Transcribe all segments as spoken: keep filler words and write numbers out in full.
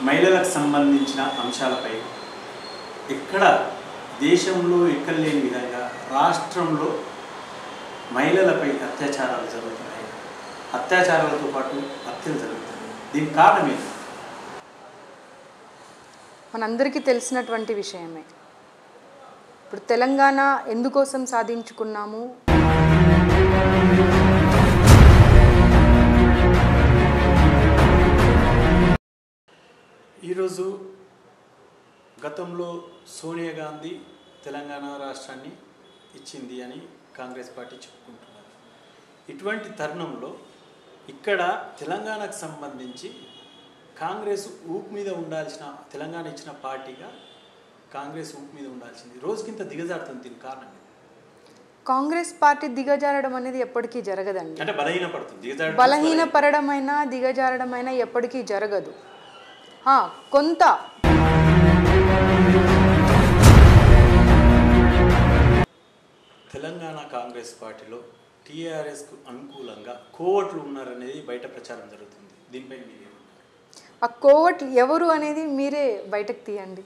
మహిళలకు సంబంధించిన అంశాలపై ఎక్కడ దేశంలో ఎక్కడ లేని విధంగా రాష్ట్రంలో మహిళలపై అత్యాచారాలు జరుగుతున్నాయి. అత్యాచారాలతో పాటు హత్యలు జరుగుతున్నాయి. దీనికి కారణం ఏంటి? మనందరికీ తెలిసినటువంటి విషయమే. ఇప్పుడు తెలంగాణ ఎందుకోసం సాధించుకున్నాము? ఈరోజు గతంలో సోనియా గాంధీ తెలంగాణ రాష్ట్రాన్ని ఇచ్చింది అని కాంగ్రెస్ పార్టీ చెప్పుకుంటున్నారు. ఇటువంటి తరుణంలో ఇక్కడ తెలంగాణకు సంబంధించి కాంగ్రెస్ ఊపు మీద ఉండాల్సిన, తెలంగాణ ఇచ్చిన పార్టీగా కాంగ్రెస్ ఊపు మీద ఉండాల్సింది రోజుకింత దిగజారుతుంది. దీనికి కారణం కాంగ్రెస్ పార్టీ దిగజారడం అనేది ఎప్పటికీ జరగదండి. అంటే బలహీనపడుతుంది. బలహీనపడమైనా దిగజారడమైనా ఎప్పటికీ జరగదు. కొంత తెలంగాణ కాంగ్రెస్ పార్టీలో టీఆర్ఎస్కు అనుకూలంగా కోవట్లు ఉన్నారనేది బయట ప్రచారం జరుగుతుంది. దీనిపై మీరు ఆ కోవట్లు ఎవరు అనేది మీరే బయటకు తీయండి.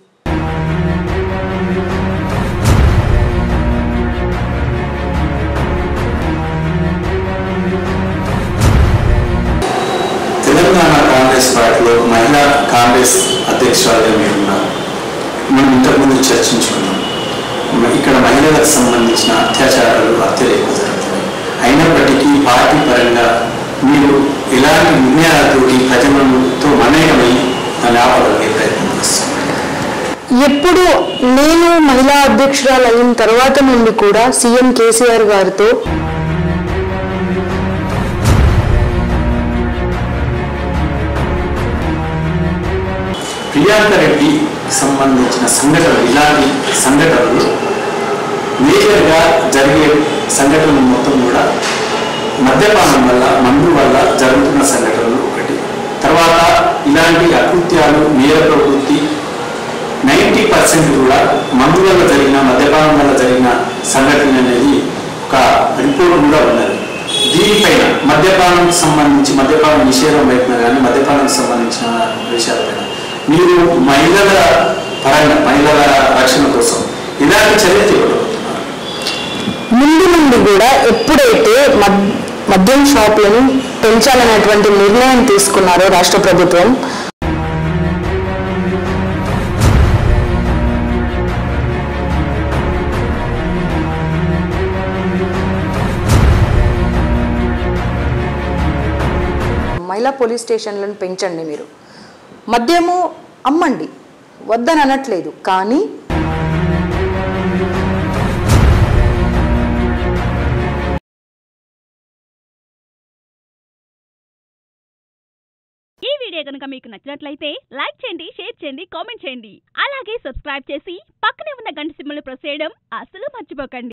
తెలంగాణ కాంగ్రెస్ పార్టీలో మహిళా కాంగ్రెస్ అధ్యక్షురాలుగా మీరున్నారు. మనం ఇంతకుముందు చర్చించుకున్నాం. ఇక్కడ మహిళలకు సంబంధించిన అత్యాచారాలు, హత్యలు ఎక్కువ జరుగుతున్నాయి. అయినప్పటికీ పార్టీ పరంగా మీరు ఎలాంటి నిర్ణయాలతోటి ప్రజలతో మమేకమై దాన్ని ఆపగలిగే ప్రయత్నం చేస్తున్నారు? ఎప్పుడు నేను మహిళా అధ్యక్షురాలు అయిన తర్వాత నుండి కూడా సీఎం కేసీఆర్ గారితో ప్రియాంక రెడ్డి సంబంధించిన సంఘటనలు, ఇలాంటి సంఘటనలు మేజర్గా జరిగే సంఘటనలు మొత్తం కూడా మద్యపానం వల్ల, మందు వల్ల జరుగుతున్న సంఘటనలు ఒకటి. తర్వాత ఇలాంటి అకృత్యాలు, నేర ప్రవృత్తి నైంటీ పర్సెంట్ కూడా మందు వల్ల జరిగిన, మద్యపానం వల్ల జరిగిన సంఘటన అనేది ఒక రిపోర్ట్ కూడా ఉన్నది. దీనిపైన మద్యపానం సంబంధించి, మద్యపానం నిషేధం వైపున కానీ మద్యపానం సంబంధించిన విషయాలపైన మీరు మహిళల పరంగా, మహిళల రక్షణ కోసం ఇలాంటి చర్యలు చేపడుతున్నారు? ముందు నుండి కూడా ఎప్పుడైతే మద్యం షాపులను పెంచాలనేటువంటి నిర్ణయం తీసుకున్నారో రాష్ట్ర ప్రభుత్వం, మహిళా పోలీస్ స్టేషన్లను పెంచండి. మీరు మద్యము అమ్మండి, వద్దని అనట్లేదు. కానీ ఈ వీడియో కనుక మీకు నచ్చినట్లయితే లైక్ చేయండి, షేర్ చేయండి, కామెంట్ చేయండి. అలాగే సబ్స్క్రైబ్ చేసి పక్కనే ఉన్న గంట సింబల్ ప్రెస్ చేయడం అస్సలు మర్చిపోకండి.